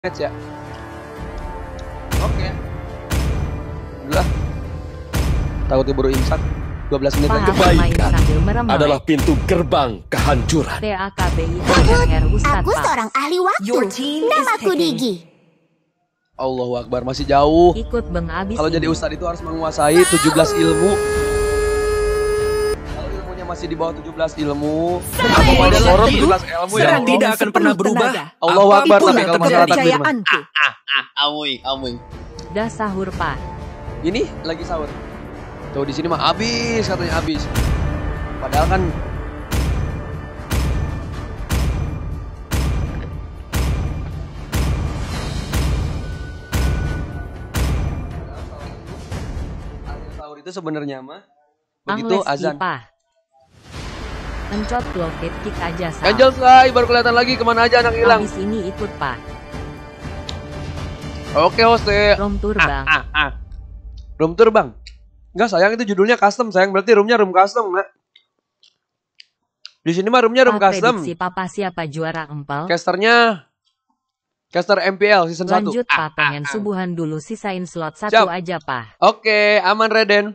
match ya. Oke. Udah. Takut diburu imsak. 12 menit lagi. Kebaikan adalah pintu gerbang kehancuran. Aku seorang ahli waktu. Namaku Digi. Allahu Akbar, masih jauh. Ikut menghabis. Kalau jadi ustadz itu harus menguasai 17 ilmu. Kalau ilmunya masih di bawah 17 ilmu, aku model orang 17 ilmu ya. Tidak akan pernah berubah. Allahu Akbar, tapi kalau masalah takbir mah. Amuing. Dah sahur, Pak. Ini lagi sahur. Tuh di sini mah habis, katanya habis. Padahal kan sahur itu sebenarnya mah begitu azan. Pencot blocket kick aja, Sal. Angel Sky baru kelihatan lagi, kemana aja anak hilang. Habis ini ikut, Pak. Oke, hoste. Room tour, Bang. Room tour, Bang. Enggak, sayang, itu judulnya custom, sayang. Berarti roomnya room custom, nak. Di sini mah roomnya room custom. Prediksi Papa siapa juara empal? Caster MPL season 1. Lanjut, Pak. Pengen subuhan dulu, sisain slot 1 Siap. aja, Pak. Oke, aman Reden.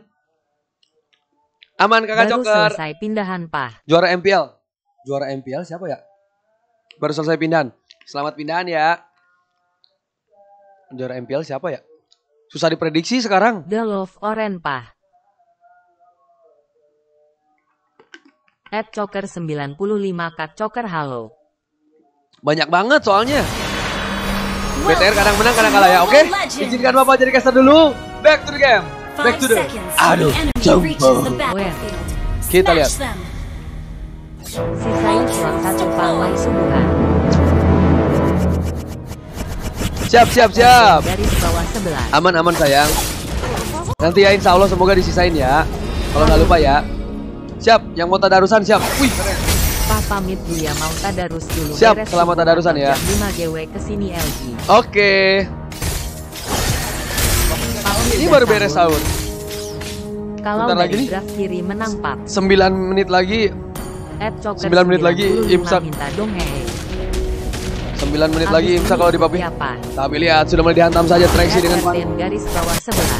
Aman Kakak Baru Joker. selesai pindahan, Pak. Juara MPL. Juara MPL siapa ya? Baru selesai pindahan. Selamat pindahan ya. Juara MPL siapa ya? Susah diprediksi sekarang. The Love Oren, Pak. @Coker 95 Kat Coker halo. Banyak banget soalnya. BTR kadang menang kadang kalah ya, oke? Izinkan Bapak jadi caster dulu. Back to the game. Back to the... Aduh, jauh. Kita lihat. Sisain slot 1 pawai subuhan. Siap. Garis bawah 11. Aman sayang. Nanti ya insya Allah semoga disisain ya. Kalau nggak lupa ya. Siap, yang mau tadarusan siap. Wih, keren. Pak pamit dulu ya, mau tadarus dulu. Siap, Beres selamat tadarusan ya. 5 GW kesini LG. Oke. Ini baru beres sahur. Kalau Bentar lagi dari nih. draft kiri menang Pak. 9 menit lagi. 9 9 menit lagi imsak. 9 menit lagi imsak kalau di papi. Tapi lihat sudah mulai dihantam saja traksi dengan pan. Garis bawah 11.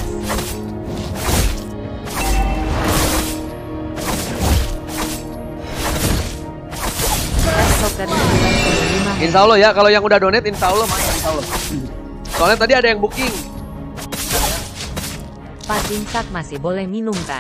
Insya Allah ya, kalau yang udah donate insya Allah main, insya Allah. Soalnya tadi ada yang booking. Pak imsak masih boleh minum kan?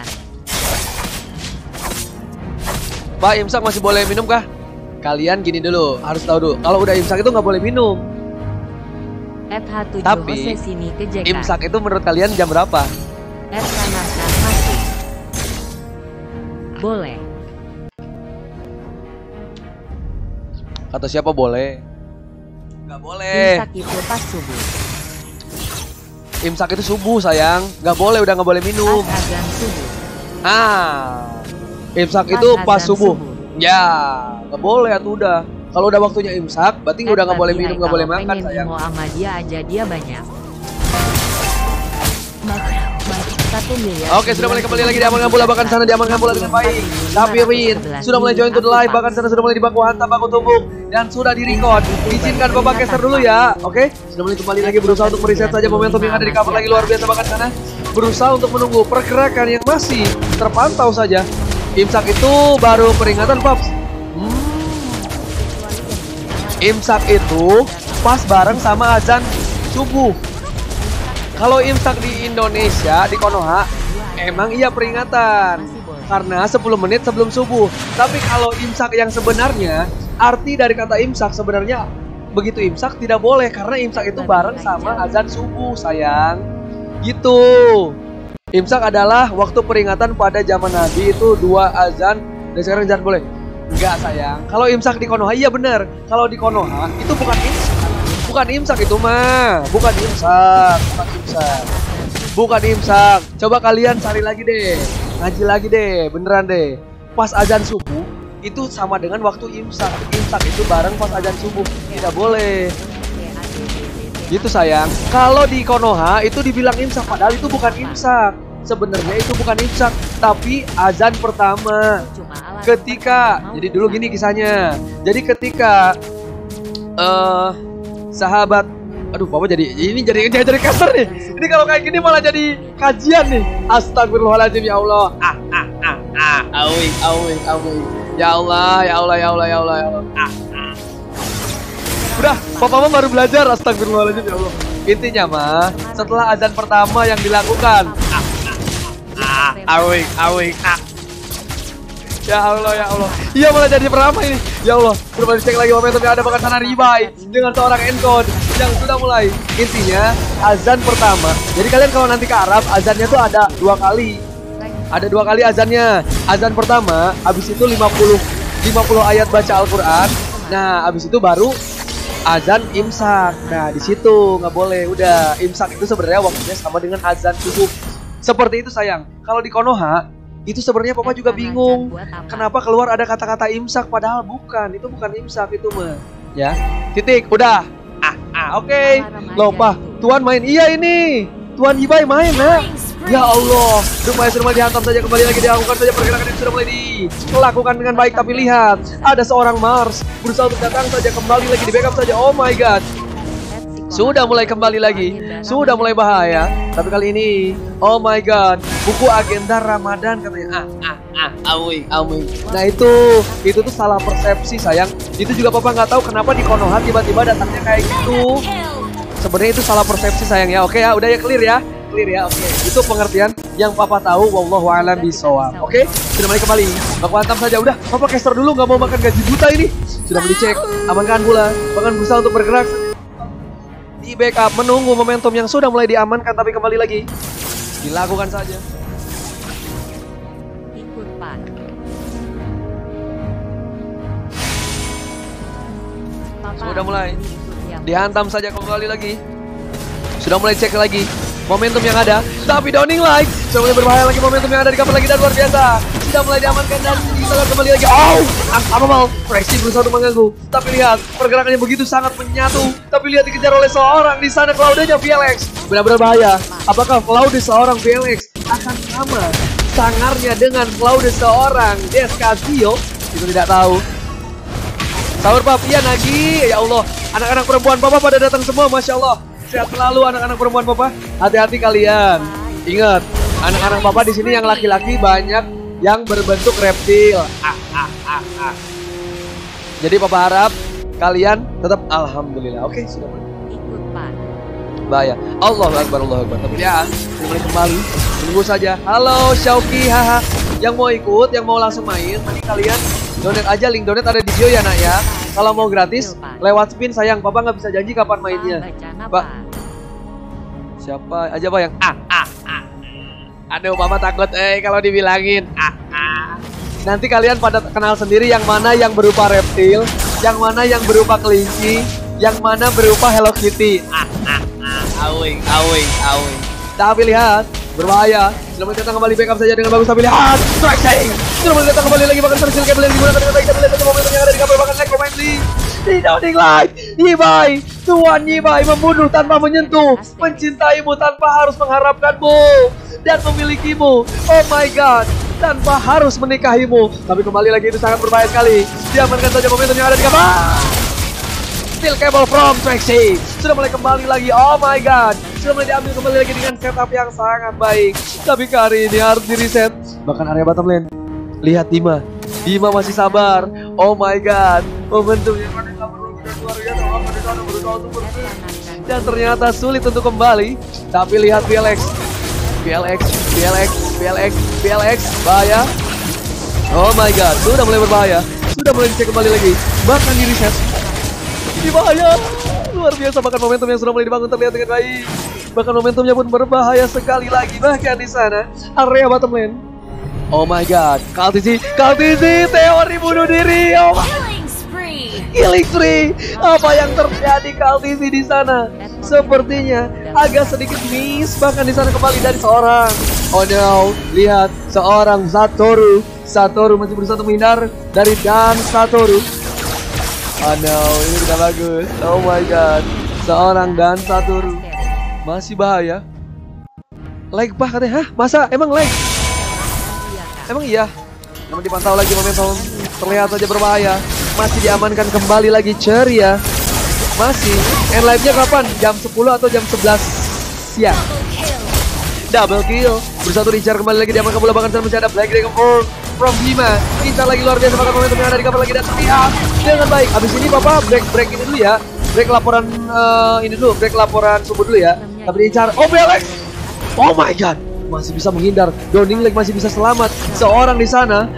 Pak imsak masih boleh minum kah? Kalian gini dulu, harus tahu dulu. Kalau udah imsak itu nggak boleh minum. FH7 Tapi sini kejekan. imsak itu menurut kalian jam berapa? Kanasa masih boleh. Kata siapa boleh? Nggak boleh. Imsak itu pas subuh. Imsak itu subuh sayang, nggak boleh, udah nggak boleh minum. Pas azan subuh. Imsak Pas itu pas azan subuh. Ya, nggak boleh atuh udah. Kalau udah waktunya imsak, berarti udah nggak boleh minum, nggak boleh makan sayang. Mau sama dia aja dia banyak. 1 miliar. Oke, sudah mulai kembali lagi di Aman Ngambula, bahkan sana di Aman Ngambula dengan baik. Tapi Rin sudah mulai join to the live, bahkan sana sudah mulai dibaku hantam, baku tumbuk, dan sudah di record. Izinkan Bapak caster dulu ya, oke? Sudah mulai kembali lagi berusaha untuk meriset saja momentum yang ada di cover lagi luar biasa, bahkan sana berusaha untuk menunggu pergerakan yang masih terpantau saja. Imsak itu baru peringatan Pops. Imsak itu pas bareng sama azan subuh. Kalau imsak di Indonesia, di Konoha, emang iya peringatan. Karena 10 menit sebelum subuh. Tapi kalau imsak yang sebenarnya, arti dari kata imsak sebenarnya begitu imsak tidak boleh. Karena imsak itu bareng sama azan subuh, sayang. Gitu. Imsak adalah waktu peringatan pada zaman Nabi itu 2 azan. Dan sekarang jangan boleh. Enggak sayang. Kalau imsak di Konoha, iya benar. Kalau di Konoha, itu bukan imsak. Bukan imsak itu mah, bukan imsak. Bukan imsak. Coba kalian cari lagi deh, ngaji lagi deh, beneran deh. Pas azan subuh itu sama dengan waktu imsak. Imsak itu bareng pas azan subuh, tidak boleh. Gitu sayang. Kalau di Konoha itu dibilang imsak, padahal itu bukan imsak. Sebenarnya itu bukan imsak, tapi azan pertama. Ketika, jadi dulu gini kisahnya. Jadi ketika sahabat Aduh, Papa jadi caster nih. Ini kalau kayak gini malah jadi kajian nih. Astagfirullahaladzim, ya Allah. Awing. Ya Allah. Udah, Papa mah baru belajar. Astagfirullahaladzim, ya Allah. Intinya mah, setelah azan pertama yang dilakukan. Awing. Ya Allah. Iya malah jadi pertama ini. Ya Allah, coba dicek lagi momentumnya ada bahkan sana Ribai dengan seorang encode yang sudah mulai. Intinya azan pertama. Jadi kalian kalau nanti ke Arab, azannya tuh ada 2 kali. Ada 2 kali azannya. Azan pertama, habis itu 50 ayat baca Al-Quran. Nah, habis itu baru azan imsak. Nah, di situ nggak boleh. Udah, imsak itu sebenarnya waktunya sama dengan azan subuh. Seperti itu sayang. Kalau di Konoha itu sebenarnya Papa juga bingung. Kenapa keluar ada kata-kata imsak padahal bukan. Itu bukan imsak itu mah. Ya. Titik, udah. Oke. Loh, Pak, Tuan main. Iya ini. Tuan Yibai main, nah. Ya Allah. Sudah mulai dihantam saja, kembali lagi dilakukan saja pergerakan yang sudah mulai dilakukan dengan baik. Tapi lihat, ada seorang Mars berusaha untuk datang saja, kembali lagi di backup saja. Oh my god. Sudah mulai kembali lagi, sudah mulai bahaya. Tapi kali ini, oh my god, buku agenda Ramadan katanya. Awing. Nah itu tuh salah persepsi sayang. Itu juga Papa nggak tahu kenapa di Konoha tiba-tiba datangnya kayak gitu. Sebenarnya itu salah persepsi sayang ya. Oke ya, udah ya clear ya. Oke. Itu pengertian yang Papa tahu. Wallahu a'lam bishawab. Oke, sudah mulai kembali. Baku hantam saja. Udah, Papa caster dulu, nggak mau makan gaji buta ini. Sudah dicek, amankan pula. Bahkan berusaha untuk bergerak. Di backup, menunggu momentum yang sudah mulai diamankan, tapi kembali lagi dilakukan saja. Ikut Pak. Sudah mulai dihantam saja, kembali lagi. Sudah mulai cek lagi momentum yang ada, tapi downing like. Sudah mulai berbahaya lagi momentum yang ada, di cover lagi dan luar biasa. Sudah mulai diamankan dan kita kembali lagi. Oh, Amal Prexy berusaha untuk mengganggu. Tapi lihat, pergerakannya begitu sangat menyatu. Tapi lihat dikejar oleh seorang di sana, Claude-nya VLX. Benar-benar bahaya. Apakah Claude seorang VLX akan sama sangarnya dengan Claude seorang Descazio? Itu tidak tahu. Sahur Pap, iya Nagi. Ya Allah, anak-anak perempuan Papa pada datang semua, Masya Allah. Sehat selalu anak-anak perempuan Papa. Hati-hati kalian. Ingat, anak-anak Papa di sini yang laki-laki banyak yang berbentuk reptil. Jadi Papa harap kalian tetap alhamdulillah. Oke, sudah mulai. Ikut Pak. Bahaya. Allahu Akbar. Tapi ya, mulai kembali. Tunggu saja. Halo Syauki, haha. Yang mau ikut, yang mau langsung main, nanti kalian donate aja, link donate ada di bio ya nak ya. Kalau mau gratis, lewat spin sayang. Papa nggak bisa janji kapan mainnya. Pak. Siapa aja Pak yang Aduh, Papa takut kalau dibilangin. Nanti kalian pada kenal sendiri yang mana yang berupa reptil, yang mana yang berupa kelinci, yang mana berupa Hello Kitty. Awing. Tapi lihat, berbahaya. Sudah mulai datang kembali backup saja dengan bagus. Tapi lihat, striking. Sudah mulai datang kembali lagi, bahkan tersil kabel yang digunakan dengan baik. Tapi lihat momentum yang ada di kabel, bahkan like comment di downing like. Yibai, Tuan Yibai membunuh tanpa menyentuh, mencintaimu tanpa harus mengharapkanmu dan memilikimu. Oh my god, tanpa harus menikahimu. Tapi kembali lagi itu sangat berbahaya sekali. Diamankan saja momentum yang ada di kabel. Steel cable from Trixie. Sudah mulai kembali lagi. Oh my god, sudah mulai diambil kembali lagi dengan setup yang sangat baik. Tapi kali ini harus di reset. Bahkan area bottom lane. Lihat Dima masih sabar. Oh my god, momentum yang ada luar biasa. Dan ternyata sulit untuk kembali. Tapi lihat VLX, bahaya. Oh my god, sudah mulai berbahaya. Sudah mulai dicek kembali lagi. Bahkan di reset. Ini bahaya, luar biasa. Bahkan momentum yang sudah mulai dibangun terlihat dengan baik. Bahkan momentumnya pun berbahaya sekali lagi. Bahkan di sana area bottom lane. Oh my god, Kaltizi, teori bunuh diri. Oh my. Killing spree. Apa yang terjadi Kaltizi di sana? Sepertinya agak sedikit miss. Bahkan di sana kembali dari seorang. Oh no, lihat seorang Satoru masih berusaha untuk menghindar dari Dan Satoru. Oh no, ini tidak bagus. Oh my god, seorang Dan Satoru masih bahaya. Lag bah katanya. Hah? Masa? Emang lag? Emang iya? Namun dipantau lagi momentum. Terlihat saja berbahaya. Masih diamankan kembali lagi ceria. Masih. End live-nya kapan? Jam 10 atau jam 11 siang. Double kill. Bersatu Richard kembali lagi diamankan bola bahkan masih ada Black Dragon from Bima. Incar lagi luar biasa bahkan momentum yang ada di cover lagi dan terlihat dengan baik. Abis ini Bapak break ini dulu ya. Break laporan ini dulu, break laporan subuh dulu ya. Tapi Incar, oh BLX. Oh my god. Masih bisa menghindar. Downing Leg masih bisa selamat. Seorang di sana,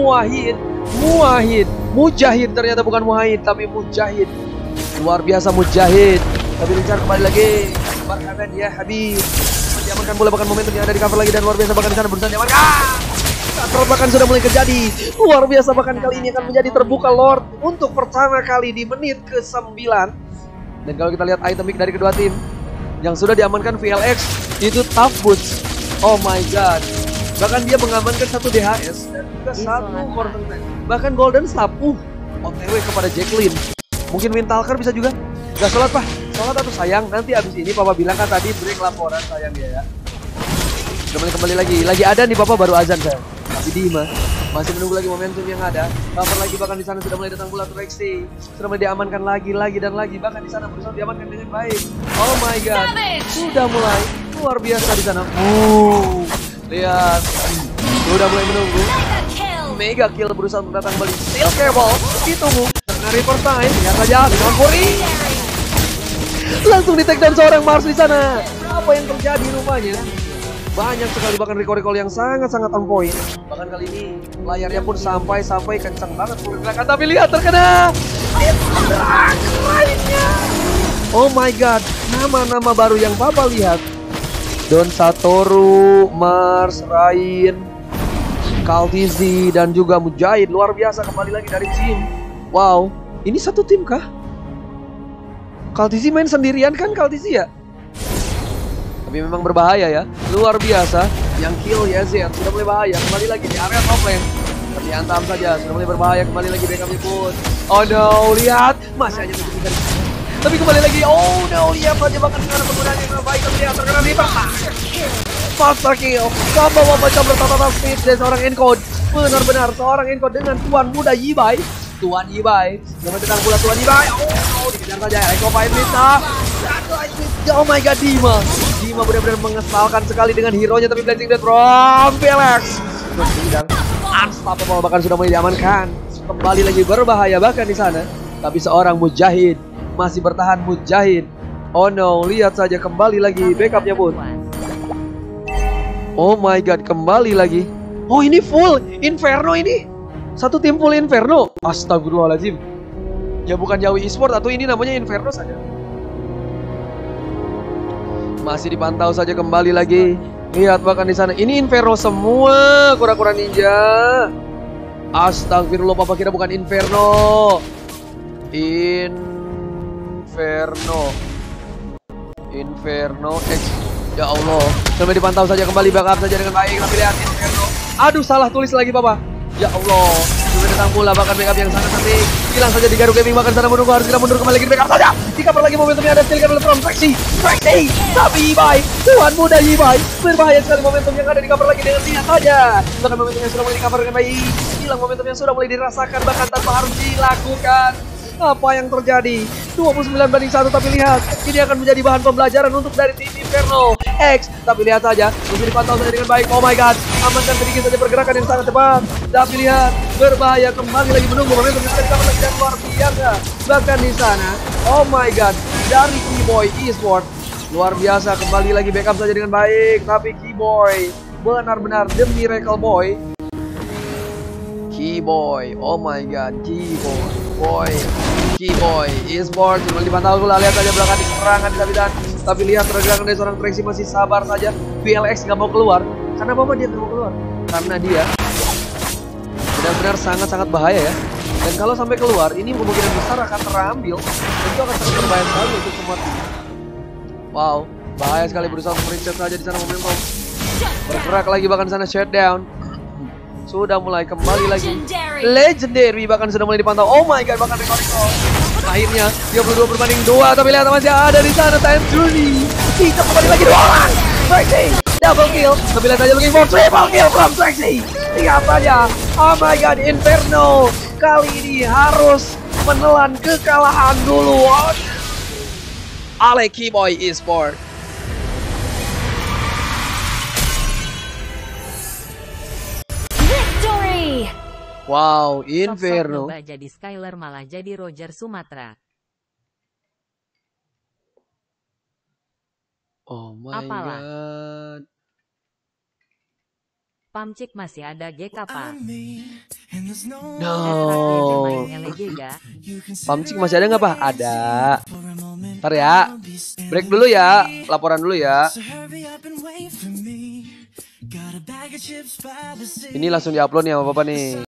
Mujahid ternyata bukan Muhahid tapi Mujahid. Luar biasa Mujahid. Tapi Richard kembali lagi. Bahkan ya Habib. Diamankan bola bahkan momentum yang ada di cover lagi dan luar biasa bahkan di sana berusaha diamankan. Bahkan sudah mulai terjadi. Luar biasa bahkan kali ini akan menjadi terbuka Lord untuk pertama kali di menit ke-9. Dan kalau kita lihat item pick dari kedua tim yang sudah diamankan VLX itu Tough Boots. Oh my god. Bahkan dia mengamankan satu DHS dan juga satu Mortal Tank. Bahkan Golden Slap OTW kepada Jacqueline. Mungkin Wintalker bisa juga. Gak sholat Pak, sholat atau sayang. Nanti abis ini Papa bilang kan tadi break laporan sayang dia ya. Udah kembali lagi ada nih Papa baru azan saya. Tapi Dima masih menunggu lagi momentum yang ada. Cover lagi bahkan di sana sudah mulai datang bola Trexy. Sudah mulai diamankan lagi dan lagi. Bahkan di sana berusaha diamankan dengan baik. Oh my god. Sudah mulai luar biasa di sana. Lihat. Sudah mulai menunggu. Mega kill berusaha untuk datang kembali. Steel Cable ditunggu. Tengah reverse time. Lihat saja dengan Furi. Langsung di take down seorang Mars di sana. Apa yang terjadi rupanya? Banyak sekali bahkan recall yang sangat-sangat on point. Bahkan kali ini layarnya pun sampai kencang banget pergerakan. Tapi lihat terkena lainnya. Oh my god, nama-nama baru yang Papa lihat. Don Satoru, Mars, Rain, Kaltizi dan juga Mujahid luar biasa kembali lagi dari tim. Wow, ini satu tim kah? Kaltizi main sendirian kan Kaltizi ya? Tapi memang berbahaya ya, luar biasa. Yang kill ya Zed, sudah mulai bahaya. Kembali lagi di area top lane. Tapi hantam saja, sudah mulai berbahaya. Kembali lagi backupnya pun. Oh no, lihat. Masih aja menunjukkan. Tapi kembali lagi, oh no, lihat saja bahkan dengan penggunaan yang baik. Terlihat terkena Reaper. Master kill. Combo macam bertata speed dari seorang Encode. Benar-benar seorang Encode dengan tuan muda Yibai. Tuan Yibai. Yang menentang pula Tuan Yibai. Oh no, dikejar saja. Echo Fight Lisa. Oh my god, Dima benar-benar mengesalkan sekali dengan hero-nya. Tapi Blazing Death from BLX dan unstoppable bahkan sudah mulai diamankan. Kembali lagi berbahaya bahkan di sana. Tapi seorang Mujahid masih bertahan Mujahid. Oh no, lihat saja kembali lagi backupnya pun. Oh my god, kembali lagi. Oh ini full Inferno ini. Satu tim full Inferno. Astagfirullahaladzim. Ya bukan Yawi Esport atau ini namanya Inferno saja. Masih dipantau saja kembali lagi. Lihat bahkan di sana ini Inferno semua kura-kura ninja. Astagfirullah, Papa kira bukan Inferno. Inferno X. Ya Allah. Sampai dipantau saja kembali backup saja dengan baik. Tapi lihat Inferno. Aduh, salah tulis lagi Papa. Ya Allah. Sudah datang pula bahkan backup yang sangat cantik. Hilang saja di Garuk Gaming bahkan sana menunggu harus kita mundur kembali lagi backup saja. Dikaper lagi momentumnya ada still oleh from Trexy. Tapi Yibai, tuan muda Yibai. Berbahaya sekali momentum yang ada dikaper lagi dengan lihat saja. Bahkan momentumnya sudah mulai dikaper dengan baik. Hilang momentum yang sudah mulai dirasakan bahkan tanpa harus dilakukan. Apa yang terjadi? 29-1 tapi lihat ini akan menjadi bahan pembelajaran untuk dari tim Inferno X. Tapi lihat saja mesti dipantau saja dengan baik. Oh my god, amankan sedikit saja pergerakan yang sangat cepat. Tapi lihat berbahaya kembali lagi menunggu momentum yang sudah dikaper lagi dan luar biasa. Bahkan di sana, oh my god, dari Keyboy Esport luar biasa kembali lagi backup saja dengan baik. Tapi Keyboy benar-benar the miracle boy. Keyboy, oh my god, Keyboy Esport cuma dipantau pula. Lihat saja belakang di serangan dan tapi lihat pergerakan dari seorang Trexy masih sabar saja. VLX nggak mau keluar. Karena apa dia nggak mau keluar? Karena dia benar-benar sangat-sangat bahaya ya. Dan kalau sampai keluar, ini kemungkinan besar akan terambil. Itu akan sangat berbahaya sekali untuk semua. Wow, bahaya sekali berusaha mereset saja di sana momentum. Bergerak lagi bahkan sana shutdown. Sudah mulai kembali lagi Legendary bahkan sudah mulai dipantau. Oh my god, bahkan rekor akhirnya 32/2. Tapi lihat masih ada di sana Time Journey. Kita kembali lagi 2 orang. Trexy double kill. Tapi lihat aja looking for triple kill from Trexy. Lihat saja. Oh my god, Inferno kali ini harus menelan kekalahan dulu. Aleki Boy Esport. Victory! Wow, Sok-sok Inferno. nyoba jadi Skyler malah jadi Roger Sumatera. Oh my Apalah. god. Pamcik masih ada GK Pak. No. Main LG ga? Pamcik masih ada nggak Pak? Ada. Ntar ya. Break dulu ya. Laporan dulu ya. Ini langsung diupload nih sama Bapak nih.